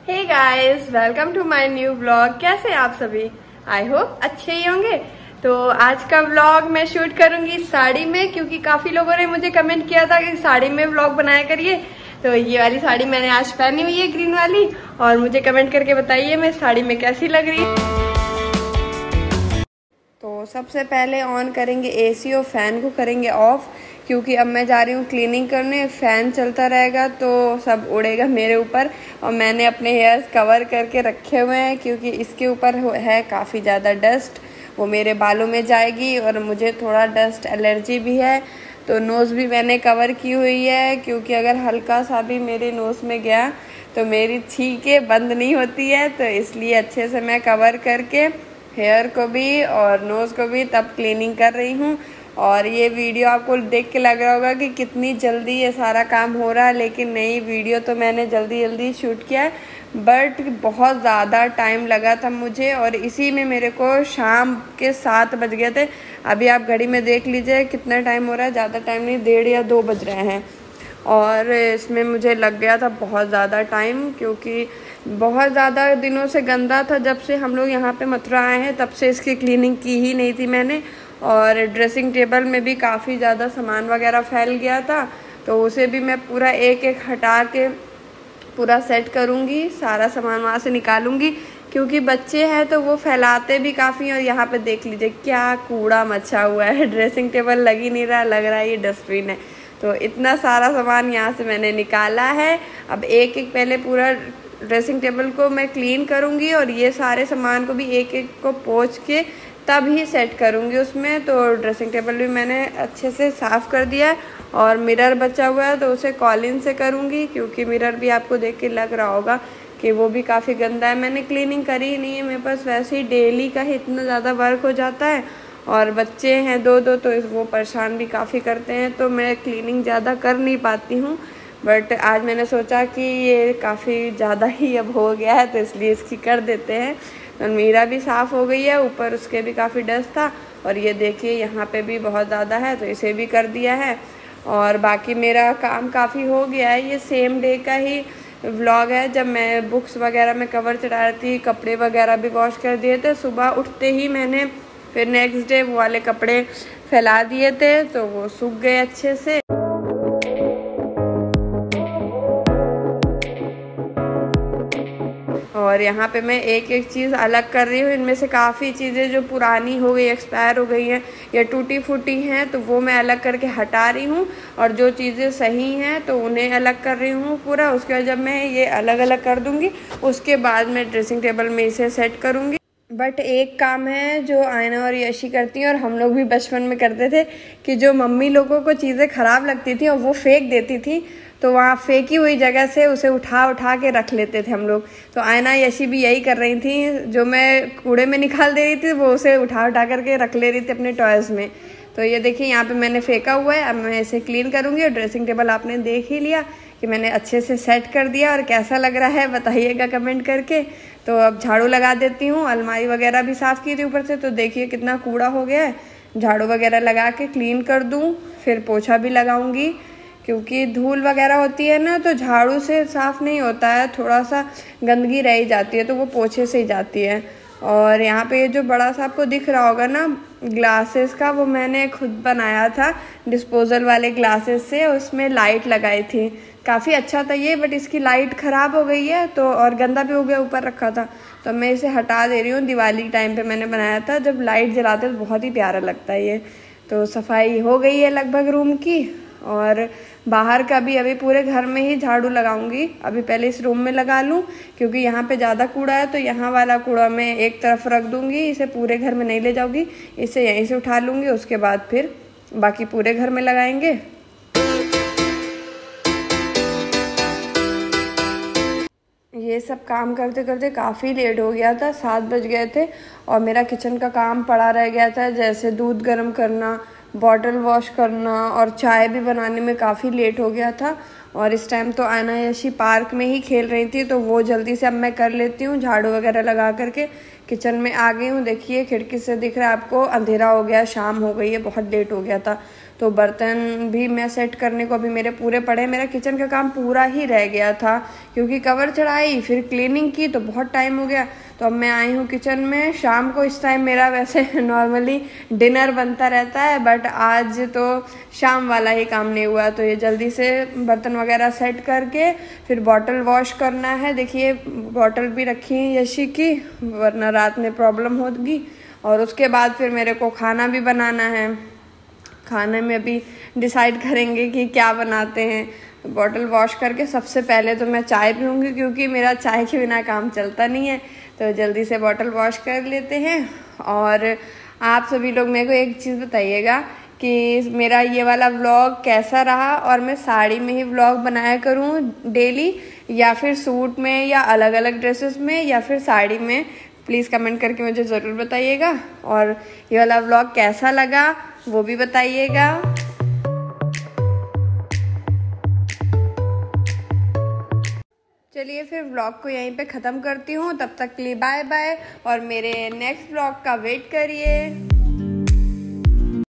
Hey guys, welcome to my new vlog. कैसे हैं आप सभी? आई होप अच्छे ही होंगे। तो आज का व्लॉग मैं शूट करूंगी साड़ी में, क्योंकि काफी लोगों ने मुझे कमेंट किया था कि साड़ी में व्लॉग बनाया करिए। तो ये वाली साड़ी मैंने आज पहनी हुई है, ग्रीन वाली। और मुझे कमेंट करके बताइए मैं साड़ी में कैसी लग रही है। तो सबसे पहले ऑन करेंगे एसी और फैन को करेंगे ऑफ, क्योंकि अब मैं जा रही हूँ क्लीनिंग करने। फैन चलता रहेगा तो सब उड़ेगा मेरे ऊपर। और मैंने अपने हेयर्स कवर करके रखे हुए हैं, क्योंकि इसके ऊपर है काफ़ी ज़्यादा डस्ट, वो मेरे बालों में जाएगी। और मुझे थोड़ा डस्ट एलर्जी भी है, तो नोज़ भी मैंने कवर की हुई है, क्योंकि अगर हल्का सा भी मेरे नोज़ में गया तो मेरी छींकें बंद नहीं होती है। तो इसलिए अच्छे से मैं कवर करके हेयर को भी और नोज़ को भी तब क्लीनिंग कर रही हूँ। और ये वीडियो आपको देख के लग रहा होगा कि कितनी जल्दी ये सारा काम हो रहा है, लेकिन नहीं, वीडियो तो मैंने जल्दी जल्दी शूट किया है, बट बहुत ज़्यादा टाइम लगा था मुझे। और इसी में मेरे को शाम के 7 बज गए थे। अभी आप घड़ी में देख लीजिए कितना टाइम हो रहा है, ज़्यादा टाइम नहीं, 1:30 या 2 बज रहे हैं। और इसमें मुझे लग गया था बहुत ज़्यादा टाइम, क्योंकि बहुत ज़्यादा दिनों से गंदा था। जब से हम लोग यहाँ पे मथुरा आए हैं तब से इसकी क्लीनिंग की ही नहीं थी मैंने। और ड्रेसिंग टेबल में भी काफ़ी ज़्यादा सामान वगैरह फैल गया था, तो उसे भी मैं पूरा एक एक हटा के पूरा सेट करूँगी, सारा सामान वहाँ से निकालूंगी, क्योंकि बच्चे हैं तो वो फैलाते भी काफ़ी हैं। और यहाँ पे देख लीजिए क्या कूड़ा मचा हुआ है, ड्रेसिंग टेबल लग ही नहीं रहा, लग रहा है ये डस्टबिन है। तो इतना सारा सामान यहाँ से मैंने निकाला है। अब एक एक पहले पूरा ड्रेसिंग टेबल को मैं क्लीन करूँगी, और ये सारे सामान को भी एक एक को पोंछ के तब ही सेट करूँगी उसमें। तो ड्रेसिंग टेबल भी मैंने अच्छे से साफ़ कर दिया है। और मिरर बचा हुआ है तो उसे कॉलिन से करूँगी, क्योंकि मिरर भी आपको देख के लग रहा होगा कि वो भी काफ़ी गंदा है। मैंने क्लीनिंग करी ही नहीं है, मेरे पास वैसे ही डेली का ही इतना ज़्यादा वर्क हो जाता है। और बच्चे हैं दो तो वो परेशान भी काफ़ी करते हैं, तो मैं क्लीनिंग ज़्यादा कर नहीं पाती हूँ। बट आज मैंने सोचा कि ये काफ़ी ज़्यादा ही अब हो गया है, तो इसलिए इसकी कर देते हैं। और मीरा भी साफ़ हो गई है, ऊपर उसके भी काफ़ी डस्ट था। और ये देखिए यहाँ पे भी बहुत ज़्यादा है, तो इसे भी कर दिया है। और बाकी मेरा काम काफ़ी हो गया है। ये सेम डे का ही व्लॉग है, जब मैं बुक्स वगैरह में कवर चढ़ा रही थी, कपड़े वगैरह भी वॉश कर दिए थे। सुबह उठते ही मैंने फिर नेक्स्ट डे वो वाले कपड़े फैला दिए थे, तो वो सूख गए अच्छे से। और यहाँ पे मैं एक एक चीज़ अलग कर रही हूँ। इनमें से काफ़ी चीज़ें जो पुरानी हो गई, एक्सपायर हो गई हैं या टूटी फूटी हैं, तो वो मैं अलग करके हटा रही हूँ। और जो चीज़ें सही हैं तो उन्हें अलग कर रही हूँ पूरा। उसके बाद जब मैं ये अलग अलग कर दूँगी, उसके बाद मैं ड्रेसिंग टेबल में इसे सेट करूँगी। बट एक काम है जो आयना और यशी करती हैं, और हम लोग भी बचपन में करते थे, कि जो मम्मी लोगों को चीज़ें ख़राब लगती थी और वो फेंक देती थी, तो वहाँ फेंकी हुई जगह से उसे उठा उठा के रख लेते थे हम लोग। तो आयना यशी भी यही कर रही थी, जो मैं कूड़े में निकाल दे रही थी वो उसे उठा उठा करके रख ले रही थी अपने टॉयज़ में। तो ये देखिए यहाँ पे मैंने फेंका हुआ है, अब मैं इसे क्लीन करूँगी। और ड्रेसिंग टेबल आपने देख ही लिया कि मैंने अच्छे से सेट कर दिया, और कैसा लग रहा है बताइएगा कमेंट करके। तो अब झाड़ू लगा देती हूँ। अलमारी वगैरह भी साफ़ की थी ऊपर से, तो देखिए कितना कूड़ा हो गया है। झाड़ू वगैरह लगा के क्लीन कर दूँ, फिर पोछा भी लगाऊंगी, क्योंकि धूल वगैरह होती है ना, तो झाड़ू से साफ़ नहीं होता है, थोड़ा सा गंदगी रह जाती है, तो वो पोछे से ही जाती है। और यहाँ पे ये जो बड़ा सा आपको दिख रहा होगा ना ग्लासेस का, वो मैंने खुद बनाया था डिस्पोजल वाले ग्लासेस से। उसमें लाइट लगाई थी, काफ़ी अच्छा था ये, बट इसकी लाइट ख़राब हो गई है, तो और गंदा भी हो गया, ऊपर रखा था, तो मैं इसे हटा दे रही हूँ। दिवाली टाइम पे मैंने बनाया था, जब लाइट जलाते तो बहुत ही प्यारा लगता है ये। तो सफाई हो गई है लगभग रूम की। और बाहर का भी अभी पूरे घर में ही झाड़ू लगाऊंगी। अभी पहले इस रूम में लगा लूँ, क्योंकि यहाँ पे ज़्यादा कूड़ा है, तो यहाँ वाला कूड़ा मैं एक तरफ रख दूँगी, इसे पूरे घर में नहीं ले जाऊँगी, इसे यहीं से उठा लूँगी, उसके बाद फिर बाकी पूरे घर में लगाएंगे। ये सब काम करते करते काफ़ी लेट हो गया था, 7 बज गए थे। और मेरा किचन का काम पड़ा रह गया था, जैसे दूध गर्म करना, बॉटल वॉश करना, और चाय भी बनाने में काफ़ी लेट हो गया था। और इस टाइम तो आयना यशी पार्क में ही खेल रही थी, तो वो जल्दी से अब मैं कर लेती हूँ। झाड़ू वगैरह लगा करके किचन में आ गई हूँ। देखिए खिड़की से दिख रहा है आपको, अंधेरा हो गया, शाम हो गई है, बहुत लेट हो गया था। तो बर्तन भी मैं सेट करने को अभी मेरे पूरे पड़े हैं। मेरा किचन का काम पूरा ही रह गया था क्योंकि कवर चढ़ाई फिर क्लीनिंग की तो बहुत टाइम हो गया। तो अब मैं आई हूँ किचन में। शाम को इस टाइम मेरा वैसे नॉर्मली डिनर बनता रहता है, बट आज तो शाम वाला ही काम नहीं हुआ, तो ये जल्दी से बर्तन वगैरह सेट करके फिर बॉटल वॉश करना है। देखिए बॉटल भी रखी है यशी की, वरना रात में प्रॉब्लम होगी। और उसके बाद फिर मेरे को खाना भी बनाना है। खाने में भी डिसाइड करेंगे कि क्या बनाते हैं। तो बॉटल वॉश करके सबसे पहले तो मैं चाय पीऊँगी क्योंकि मेरा चाय के बिना काम चलता नहीं है। तो जल्दी से बॉटल वॉश कर लेते हैं। और आप सभी लोग मेरे को एक चीज़ बताइएगा कि मेरा ये वाला व्लॉग कैसा रहा, और मैं साड़ी में ही व्लॉग बनाया करूँ डेली या फिर सूट में या अलग अलग ड्रेसेस में या फिर साड़ी में। प्लीज़ कमेंट करके मुझे ज़रूर बताइएगा। और ये वाला व्लॉग कैसा लगा वो भी बताइएगा। चलिए फिर व्लॉग को यहीं पे ख़त्म करती हूँ। तब तक के लिए बाय बाय, और मेरे नेक्स्ट व्लॉग का वेट करिए।